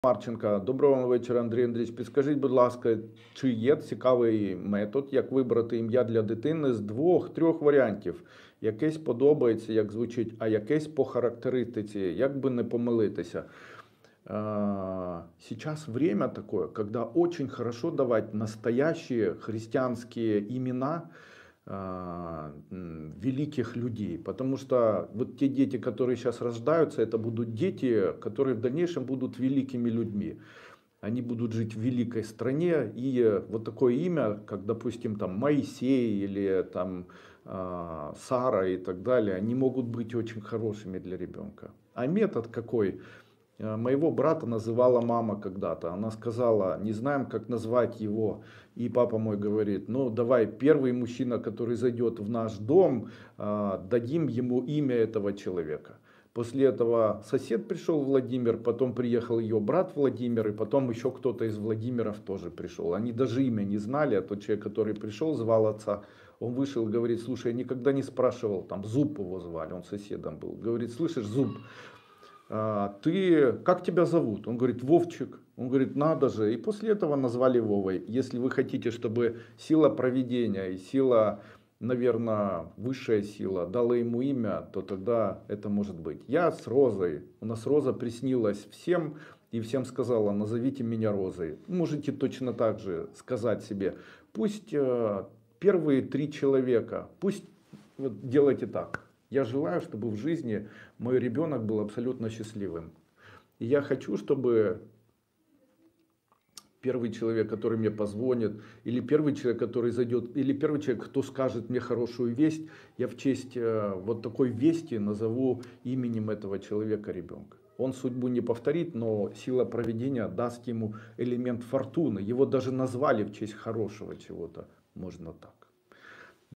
Марченка, доброго вечора, Андрій Андрійович. Підскажіть, будь ласка, чи є цікавий метод, як вибрати ім'я для дитини з двох-трьох варіантів? Якесь подобається, як звучить, а якесь по характеристиці, як би не помилитися. Сейчас время такое, когда очень хорошо давать настоящие христианские имена великих людей. Потому что вот те дети, которые сейчас рождаются, это будут дети, которые в дальнейшем будут великими людьми. Они будут жить в великой стране, и вот такое имя, как, допустим, там Моисей или там Сара и так далее, они могут быть очень хорошими для ребенка. А метод какой? Моего брата называла мама когда-то. Она сказала, не знаем, как назвать его. И папа мой говорит, ну давай, первый мужчина, который зайдет в наш дом, дадим ему имя этого человека. После этого сосед пришел, Владимир, потом приехал ее брат Владимир, и потом еще кто-то из Владимиров тоже пришел. Они даже имя не знали, а тот человек, который пришел, звал отца. Он вышел и говорит, слушай, я никогда не спрашивал, там Зуб его звали, он соседом был. Говорит, слышишь, Зуб, ты, как тебя зовут? Он говорит, Вовчик. Он говорит, надо же. И после этого назвали Вовой. Если вы хотите, чтобы сила провидения и сила, наверное, высшая сила дала ему имя, то тогда это может быть. Я с Розой. У нас Роза приснилась всем. И всем сказала, назовите меня Розой. Можете точно так же сказать себе. Пусть первые 3 человека, пусть вот делайте так. Я желаю, чтобы в жизни мой ребенок был абсолютно счастливым. И я хочу, чтобы первый человек, который мне позвонит, или первый человек, который зайдет, или первый человек, кто скажет мне хорошую весть, я в честь вот такой вести назову именем этого человека ребенка. Он судьбу не повторит, но сила провидения даст ему элемент фортуны. Его даже назвали в честь хорошего чего-то. Можно так.